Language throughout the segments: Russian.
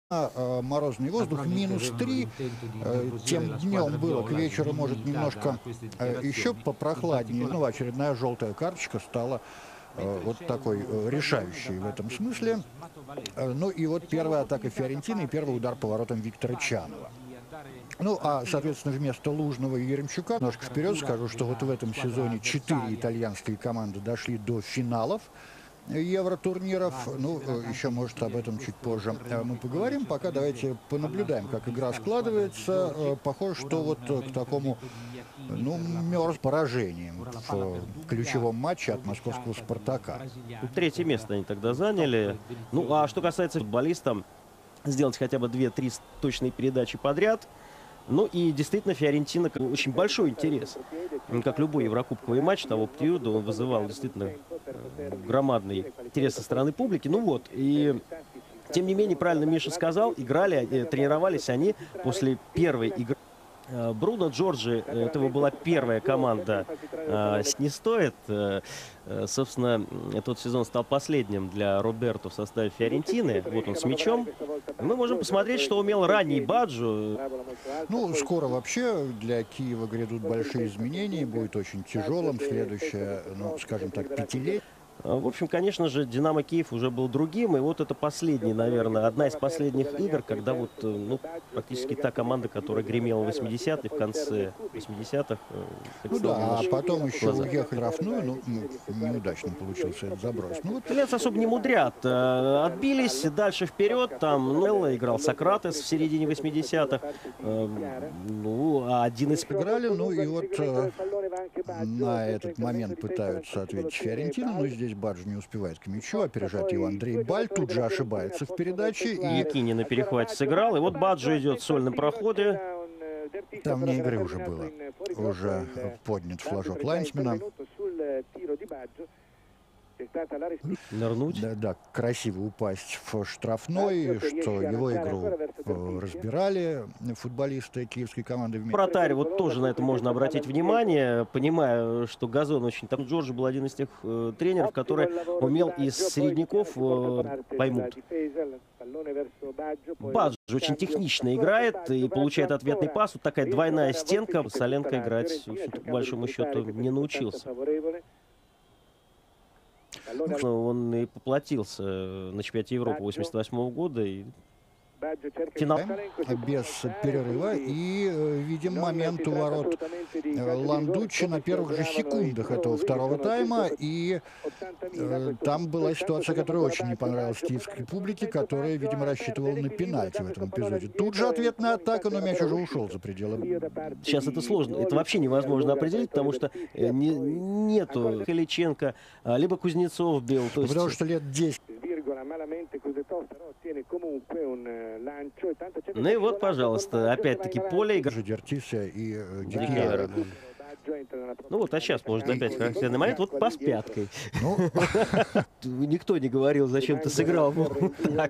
Морозный воздух, -3. Тем днем было, к вечеру, может, немножко еще попрохладнее. Ну, очередная желтая карточка стала вот такой решающей в этом смысле. Ну и вот первая атака Фиорентины и первый удар по воротам Виктора Чанова. Ну, а, соответственно, вместо Лужного и Еремчука, немножко вперед скажу, что вот в этом сезоне 4 итальянские команды дошли до финалов евротурниров. Ну, еще, может, об этом чуть позже мы поговорим. Пока давайте понаблюдаем, как игра складывается. Похоже, что вот к такому, ну, мерз поражением в ключевом матче от московского «Спартака». Третье место они тогда заняли. Ну, а что касается футболистам, сделать хотя бы 2-3 точные передачи подряд. Ну и действительно, Фиорентина очень большой интерес. Как любой еврокубковый матч того периода, он вызывал действительно громадный интерес со стороны публики. Ну вот, и тем не менее, правильно Миша сказал, играли, тренировались они после первой игры. Бруно Джорджи, это была первая команда, не стоит. Собственно, тот сезон стал последним для Роберто в составе Фиорентины. Вот он с мячом. Мы можем посмотреть, что умел ранний Баджо. Ну, скоро вообще для Киева грядут большие изменения. Будет очень тяжелым следующее, ну, скажем так, пятилетие. В общем, конечно же, «Динамо Киев» уже был другим. И вот это последний, наверное, одна из последних игр, когда вот, ну, практически та команда, которая гремела в 80-е, в конце 80-х. Ну да, а потом еще уехали в штрафную, ну, неудачно получился этот заброс. Ну, вот... Итальянцы особо не мудрят. Отбились, дальше вперед. Там играл Сократес в середине 80-х. Ну, а один из... Играли, ну и вот на этот момент пытаются ответить Фиорентина, но здесь Баджо не успевает к мячу, опережает его Андрей Баль, тут же ошибается в передаче. И Якини на перехвате сыграл, и вот Баджо идет в сольном проходе. Там вне игры уже было, уже поднят флажок лайнсмена. Нырнуть. Да, красиво упасть в штрафной, что его игру разбирали футболисты киевской команды. Вратарь, вот тоже на это можно обратить внимание, понимая, что газон очень... Там Джорджи был один из тех тренеров, который умел из середняков поймут. Баджо очень технично играет и получает ответный пас. Вот такая двойная стенка. Соленко играть, по большому счету, не научился. Он и поплатился на чемпионате Европы 88 года. И финал. Без перерыва. И видим момент у ворот Ландуччи на первых же секундах этого второго тайма. И там была ситуация, которая очень не понравилась киевской публике, которая, видимо, рассчитывала на пенальти в этом эпизоде. Тут же ответная атака, но мяч уже ушел за пределы. Сейчас это сложно. Это вообще невозможно определить, потому что нету Халиченко, либо Кузнецов бил. Потому что лет 10. Ну и вот, пожалуйста, опять-таки поле игры. Дертися и Дикера. Ну вот, а сейчас, может, опять характерный момент. Вот пас пяткой. Ну. Никто не говорил, зачем ты сыграл. Так.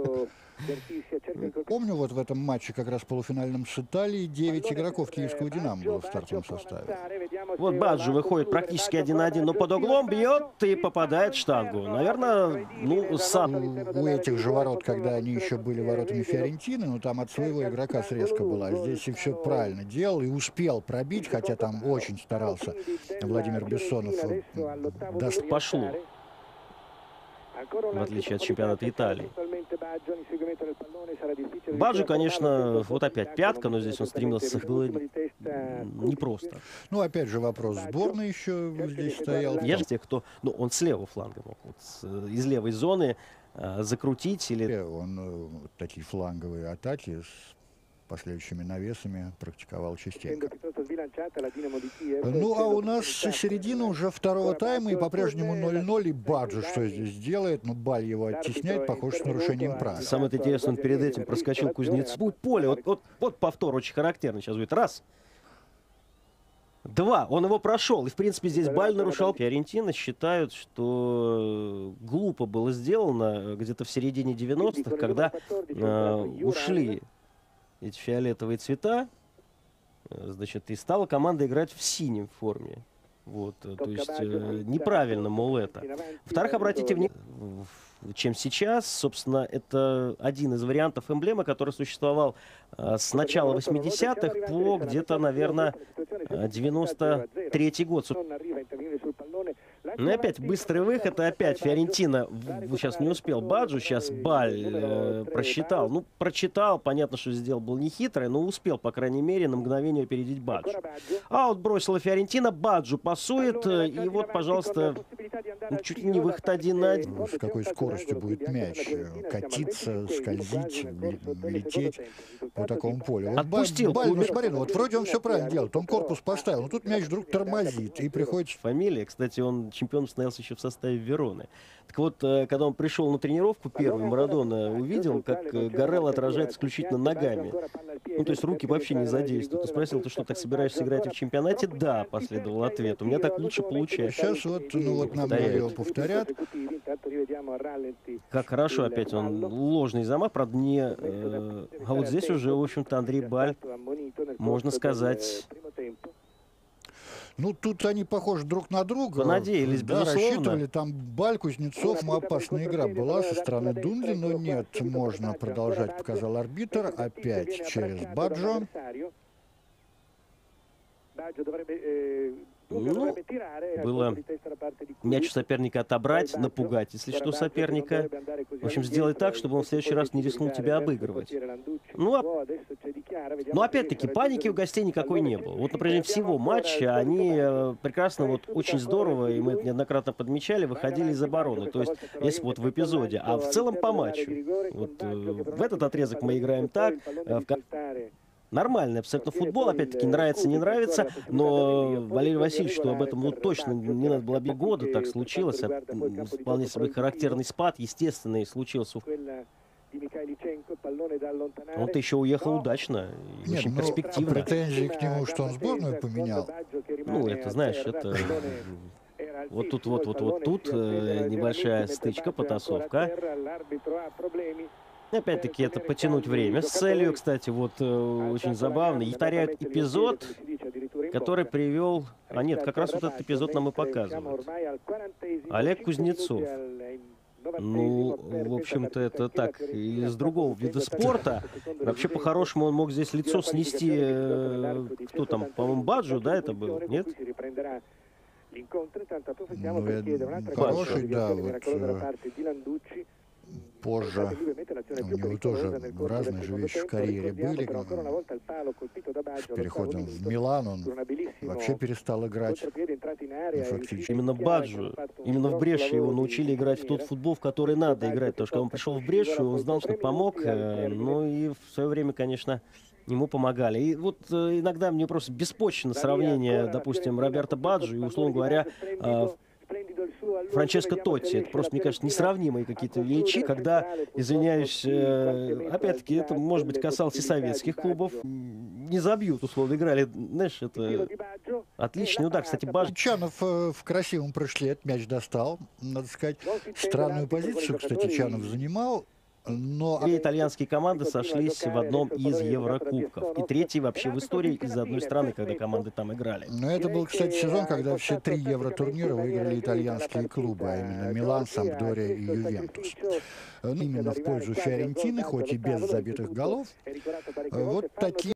Помню, вот в этом матче, как раз полуфинальном с Италией, 9 игроков киевского «Динамо» было в стартовом составе. Вот Баджо выходит практически 1-1, но под углом бьет и попадает в штангу. Наверное, ну, сам... У этих же ворот, когда они еще были воротами Фиорентины, ну, там от своего игрока срезка была. Здесь и все правильно делал и успел пробить, хотя там очень старался Владимир Бессонов. Пошло. В отличие от чемпионата Италии. Баджо, конечно, вот опять пятка, но здесь он стремился, было непросто. Ну, опять же, вопрос сборной еще здесь стоял. Я же тех, кто, ну, он с левого фланга мог, вот, из левой зоны закрутить или... Он такие фланговые атаки с последующими навесами практиковал частенько. Ну, а у нас середина уже второго тайма, и по-прежнему 0-0, и Баджо что здесь делает? Ну, Баль его оттесняет, похоже, с нарушением правил. Самое интересное, он перед этим проскочил Кузнецов. Будет поле, вот повтор очень характерный сейчас будет. Раз. Два. Он его прошел. И, в принципе, здесь Баль нарушал. Фиорентина считают, что глупо было сделано где-то в середине 90-х, когда ушли эти фиолетовые цвета, значит, и стала команда играть в синей форме. Вот, то есть неправильно, мол, это. Во-вторых, обратите внимание, чем сейчас. Собственно, это один из вариантов эмблемы, который существовал с начала 80-х по где-то, наверное, 93-й год. Ну и опять быстрый выход, и опять Фиорентина сейчас не успел Баджу, сейчас Баль просчитал. Ну, прочитал, понятно, что сделал был не хитрый, но успел, по крайней мере, на мгновение опередить Баджу. А вот бросила Фиорентина, Баджу пасует, и вот, пожалуйста, чуть ли не выход 1 на 1. С какой скоростью будет мяч катиться, скользить, лететь по такому полю. Вот Отпустил. Баль, ну смотри, ну вот вроде он все правильно делает, он корпус поставил, но тут мяч вдруг тормозит, и приходится... Фамилия, кстати, он чемпионом становился еще в составе Вероны. Так вот, когда он пришел на тренировку первый, Марадона увидел, как Гарелло отражает исключительно ногами. Ну, то есть руки вообще не задействуют. Ты спросил, ты что, так собираешься играть в чемпионате? Да, последовал ответ. У меня так лучше получается. Сейчас вот, ну вот нам его повторят. Как хорошо опять он ложный замах, правда, не... а вот здесь уже, в общем-то, Андрей Баль, можно сказать... Ну, тут они похожи друг на друга. Понадеялись, да, безусловно. рассчитывали, там Баль, Кузнецов, опасная игра была со стороны Дунли, но нет, можно продолжать, показал арбитр, опять через Баджо. Ну, было мяч у соперника отобрать, напугать, если что, соперника. В общем, сделать так, чтобы он в следующий раз не рискнул тебя обыгрывать. Ну, опять-таки, паники у гостей никакой не было. Вот на протяжении всего матча они прекрасно, вот очень здорово, и мы это неоднократно подмечали, выходили из обороны. То есть, если вот в эпизоде, а в целом по матчу. Вот в этот отрезок мы играем так, нормальный абсолютно футбол, опять-таки, нравится, не нравится, но Валерий Васильевич, что об этом ну, точно не надо было года, так случилось, вполне себе характерный спад, естественный, случился. Он-то еще уехал удачно, и Нет, очень перспективно. Претензии к нему, что он сборную поменял. Ну, это, знаешь, это... Вот тут небольшая стычка, потасовка. Опять-таки, это потянуть время с целью, кстати, вот очень забавно. И повторяют эпизод, который привел... А нет, как раз вот этот эпизод нам и показывают. Олег Кузнецов. Ну, в общем-то, это так, из другого вида спорта. Вообще, по-хорошему, он мог здесь лицо снести... кто там, по-моему, Баджу, да, это был, нет? Ну, хороший, да, вот... Позже у него тоже разные же вещи в карьере были. С переходом в Милан он вообще перестал играть. Фактически. Именно Баджу, именно в Бреши его научили играть в тот футбол, в который надо играть. Потому что когда он пришел в Брешу, он знал, что помог. Ну и в свое время, конечно, ему помогали. И вот иногда мне просто беспочвенно сравнение, допустим, Роберто Баджо и, условно говоря, Франческо Тотти. Это просто, мне кажется, несравнимые какие-то величины, когда, извиняюсь, опять-таки, это, может быть, касалось и советских клубов. Не забьют, условно, играли, знаешь, это отличный удар. Кстати, Баджо... Чанов в красивом прыжке этот мяч достал, надо сказать. Странную позицию, кстати, Чанов занимал. Но... Две итальянские команды сошлись в одном из Еврокубков. И третий вообще в истории из одной страны, когда команды там играли. Но это был, кстати, сезон, когда все три евротурнира выиграли итальянские клубы, а именно Милан, Сампдория и Ювентус. Именно в пользу Фиорентины, хоть и без забитых голов. Вот такие